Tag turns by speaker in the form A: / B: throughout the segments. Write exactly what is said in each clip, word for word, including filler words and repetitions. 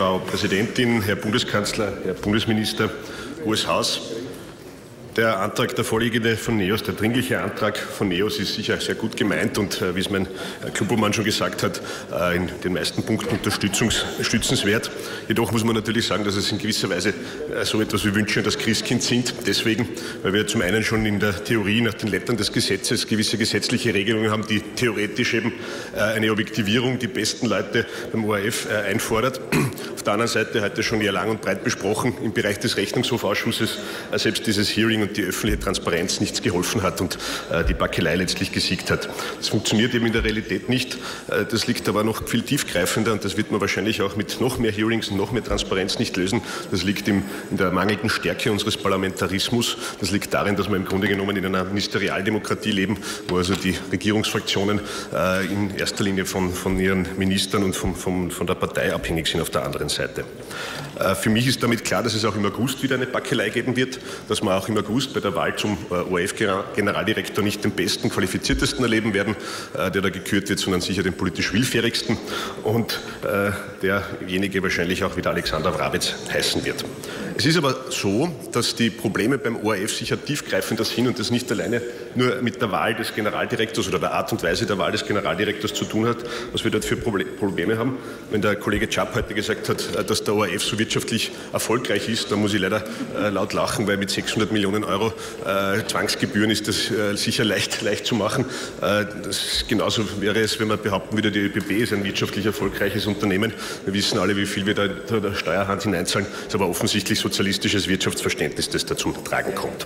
A: Frau Präsidentin, Herr Bundeskanzler, Herr Bundesminister, Hohes Haus. Der Antrag, der vorliegende von NEOS, der dringliche Antrag von NEOS ist sicher sehr gut gemeint und, äh, wie es mein Klubobmann schon gesagt hat, äh, in den meisten Punkten unterstützenswert. Jedoch muss man natürlich sagen, dass es in gewisser Weise äh, so etwas wie Wünsche an das Christkind sind. Deswegen, weil wir zum einen schon in der Theorie nach den Lettern des Gesetzes gewisse gesetzliche Regelungen haben, die theoretisch eben äh, eine Objektivierung, die besten Leute beim O R F äh, einfordert. Auf der anderen Seite heute schon ja lang und breit besprochen im Bereich des Rechnungshofausschusses äh, selbst dieses Hearing und die öffentliche Transparenz nichts geholfen hat und äh, die Backelei letztlich gesiegt hat. Das funktioniert eben in der Realität nicht. Äh, das liegt aber noch viel tiefgreifender und das wird man wahrscheinlich auch mit noch mehr Hearings und noch mehr Transparenz nicht lösen. Das liegt im, in der mangelnden Stärke unseres Parlamentarismus. Das liegt darin, dass wir im Grunde genommen in einer Ministerialdemokratie leben, wo also die Regierungsfraktionen äh, in erster Linie von, von ihren Ministern und von, von, von der Partei abhängig sind auf der anderen Seite. Äh, für mich ist damit klar, dass es auch im August wieder eine Backelei geben wird, dass man auch im August bei der Wahl zum O R F-Generaldirektor nicht den besten, qualifiziertesten erleben werden, äh, der da gekürt wird, sondern sicher den politisch willfährigsten und äh, derjenige wahrscheinlich auch wieder Alexander Wrabetz heißen wird. Es ist aber so, dass die Probleme beim O R F sicher tiefgreifender sind und das nicht alleine nur mit der Wahl des Generaldirektors oder der Art und Weise der Wahl des Generaldirektors zu tun hat, was wir dort für Probleme haben. Wenn der Kollege Chapp heute gesagt hat, dass der O R F so wirtschaftlich erfolgreich ist, dann muss ich leider äh, laut lachen, weil mit sechshundert Millionen Euro äh, Zwangsgebühren ist das äh, sicher leicht, leicht zu machen. Äh, das genauso wäre es, wenn man behaupten würde, die ÖBB ist ein wirtschaftlich erfolgreiches Unternehmen. Wir wissen alle, wie viel wir da der Steuerhand hineinzahlen. Das ist aber offensichtlich sozialistisches Wirtschaftsverständnis, das dazu tragen kommt.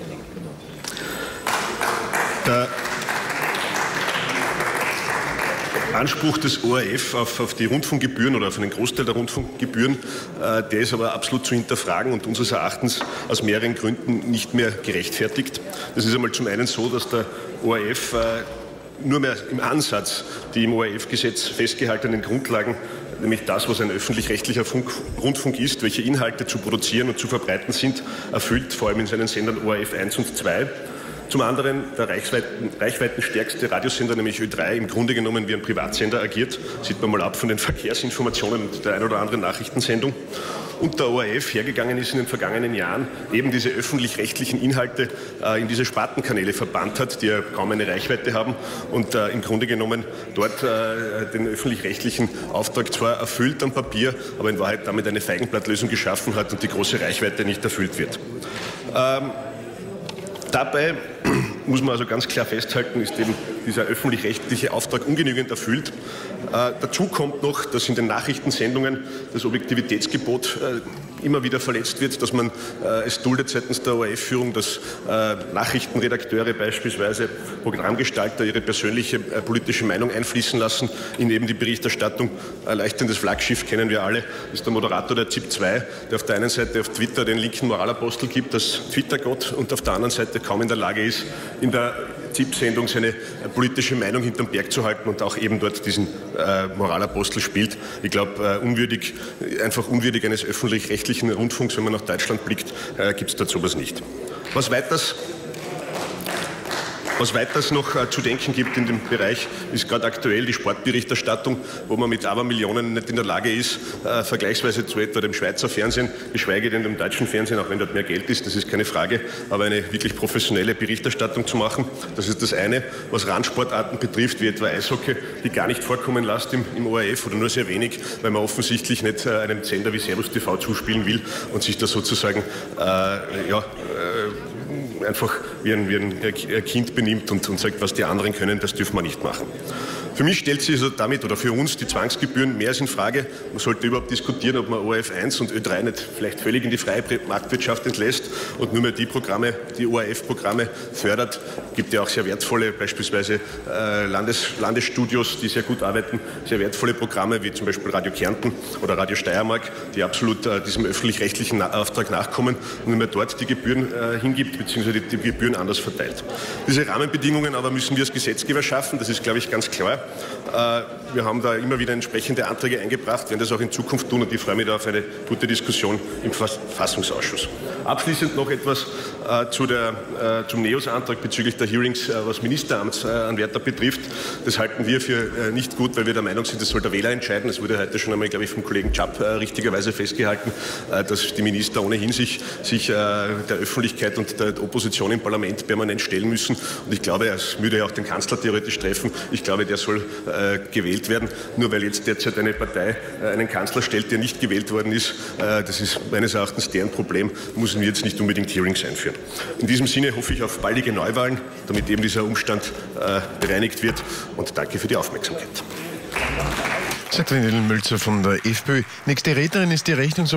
A: Der Anspruch des O R F auf, auf die Rundfunkgebühren oder auf einen Großteil der Rundfunkgebühren, äh, der ist aber absolut zu hinterfragen und unseres Erachtens aus mehreren Gründen nicht mehr gerechtfertigt. Das ist einmal zum einen so, dass der O R F äh, nur mehr im Ansatz die im O R F-Gesetz festgehaltenen Grundlagen, nämlich das, was ein öffentlich-rechtlicher Rundfunk ist, welche Inhalte zu produzieren und zu verbreiten sind, erfüllt, vor allem in seinen Sendern O R F eins und zwei. Zum anderen der reichweiten, reichweitenstärkste Radiosender, nämlich Ö drei, im Grunde genommen wie ein Privatsender agiert. Sieht man mal ab von den Verkehrsinformationen und der ein oder anderen Nachrichtensendung. Und der O R F hergegangen ist in den vergangenen Jahren, eben diese öffentlich-rechtlichen Inhalte äh, in diese Spartenkanäle verbannt hat, die ja kaum eine Reichweite haben und äh, im Grunde genommen dort äh, den öffentlich-rechtlichen Auftrag zwar erfüllt am Papier, aber in Wahrheit damit eine Feigenblattlösung geschaffen hat und die große Reichweite nicht erfüllt wird. Ähm, Dabei muss man also ganz klar festhalten, ist eben dieser öffentlich-rechtliche Auftrag ungenügend erfüllt. Äh, dazu kommt noch, dass in den Nachrichtensendungen das Objektivitätsgebot äh, immer wieder verletzt wird, dass man äh, es duldet seitens der O R F-Führung, dass äh, Nachrichtenredakteure beispielsweise, Programmgestalter ihre persönliche äh, politische Meinung einfließen lassen in eben die Berichterstattung. Erleichterndes Flaggschiff kennen wir alle, ist der Moderator der ZIP zwei, der auf der einen Seite auf Twitter den linken Moralapostel gibt, das Twitter-Gott, und auf der anderen Seite kaum in der Lage ist, in der ZIP-Sendung seine politische Meinung hinterm Berg zu halten und auch eben dort diesen äh, Moralapostel spielt. Ich glaube, äh, unwürdig, einfach unwürdig eines öffentlich-rechtlichen Rundfunks, wenn man nach Deutschland blickt, äh, gibt es dazu was nicht. Was weiters Was weiters noch äh, zu denken gibt in dem Bereich, ist gerade aktuell die Sportberichterstattung, wo man mit Abermillionen nicht in der Lage ist, äh, vergleichsweise zu etwa dem Schweizer Fernsehen, geschweige denn dem deutschen Fernsehen, auch wenn dort mehr Geld ist, das ist keine Frage, aber eine wirklich professionelle Berichterstattung zu machen. Das ist das eine. Was Randsportarten betrifft, wie etwa Eishockey, die gar nicht vorkommen lässt im, im O R F oder nur sehr wenig, weil man offensichtlich nicht äh, einem Sender wie Servus T V zuspielen will und sich da sozusagen äh, ja, äh, einfach wie ein, wie ein Kind benimmt und, und sagt, was die anderen können, das dürfen wir nicht machen. Für mich stellt sich also damit oder für uns die Zwangsgebühren mehr als in Frage. Man sollte überhaupt diskutieren, ob man O R F eins und Ö drei nicht vielleicht völlig in die freie Marktwirtschaft entlässt und nur mehr die Programme, die O R F-Programme fördert. Es gibt ja auch sehr wertvolle, beispielsweise äh, Landes, Landesstudios, die sehr gut arbeiten, sehr wertvolle Programme, wie zum Beispiel Radio Kärnten oder Radio Steiermark, die absolut äh, diesem öffentlich-rechtlichen Na- Auftrag nachkommen und nur mehr dort die Gebühren äh, hingibt, beziehungsweise die, die Gebühren anders verteilt. Diese Rahmenbedingungen aber müssen wir als Gesetzgeber schaffen, das ist, glaube ich, ganz klar. Wir haben da immer wieder entsprechende Anträge eingebracht, werden das auch in Zukunft tun und ich freue mich da auf eine gute Diskussion im Verfassungsausschuss. Abschließend noch etwas äh, zu der, äh, zum NEOS-Antrag bezüglich der Hearings, äh, was Ministeramtsanwärter betrifft. Das halten wir für äh, nicht gut, weil wir der Meinung sind, das soll der Wähler entscheiden. Es wurde heute schon einmal, glaube ich, vom Kollegen Chapp äh, richtigerweise festgehalten, äh, dass die Minister ohnehin sich, sich äh, der Öffentlichkeit und der Opposition im Parlament permanent stellen müssen. Und ich glaube, es würde ja auch den Kanzler theoretisch treffen. Ich glaube, der soll äh, gewählt werden. Nur weil jetzt derzeit eine Partei äh, einen Kanzler stellt, der nicht gewählt worden ist, äh, das ist meines Erachtens deren Problem, müssen wir jetzt nicht unbedingt Hearings einführen. In diesem Sinne hoffe ich auf baldige Neuwahlen, damit eben dieser Umstand äh, bereinigt wird. Und danke für die Aufmerksamkeit.
B: Sagt René Mölzer von der FPÖ. Nächste Rednerin ist die Rechnungs-